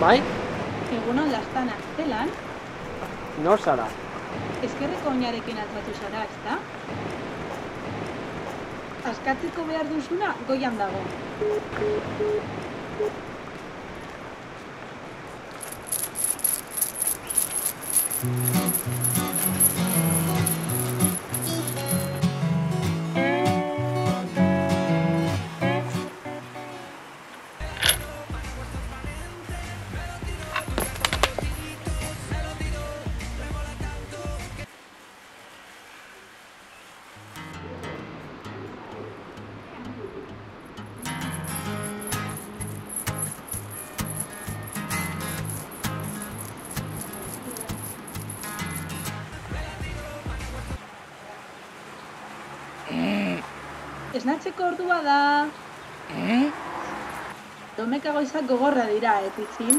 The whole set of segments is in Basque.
Bai? Egunon Lastana, zelan? Nor zara? Ezkerreko oinarekin altbatu zara, ezta? Askatzeko behar duzuna goian dago. Esnatzeko ordua da. Domeka goizak gogorra dira, Titzin?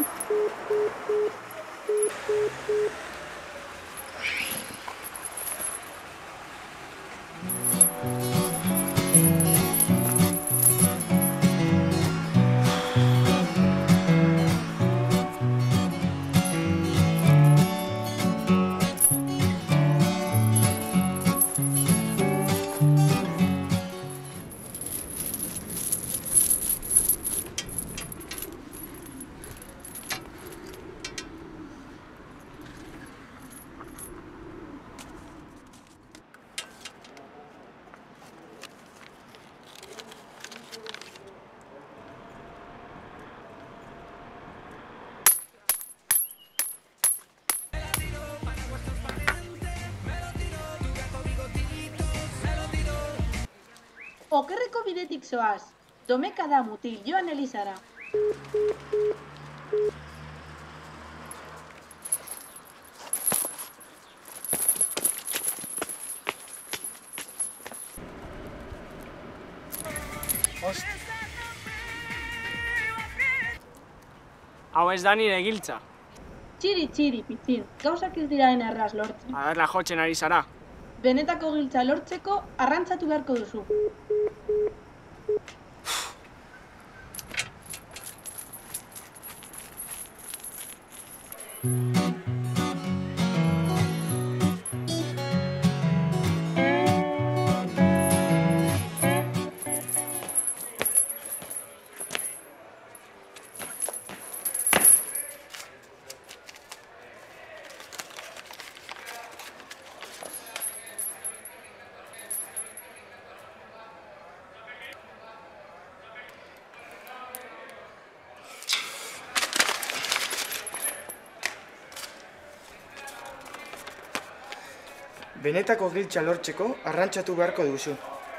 Okerreko bidetik zoaz. Domeka da mutil, joan Elizara. Hau ez da nire giltza. Txiri, Pitzin, gauzak ez diraen erraz lortzen. Adarla jotzen ari zara. Benetako giltza lortzeko arrantzatu beharko duzu. Benetako giltza lortzeko arrantzatu beharko duzu.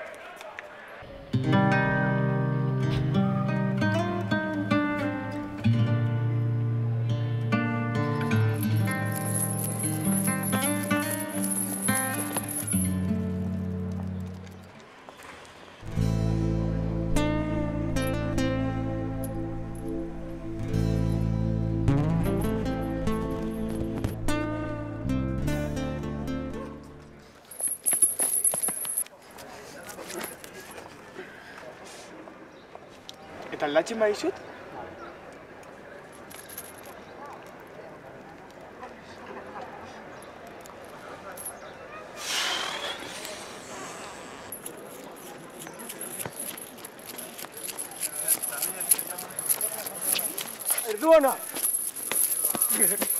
Eta aldatzen badizut? Erdu ona!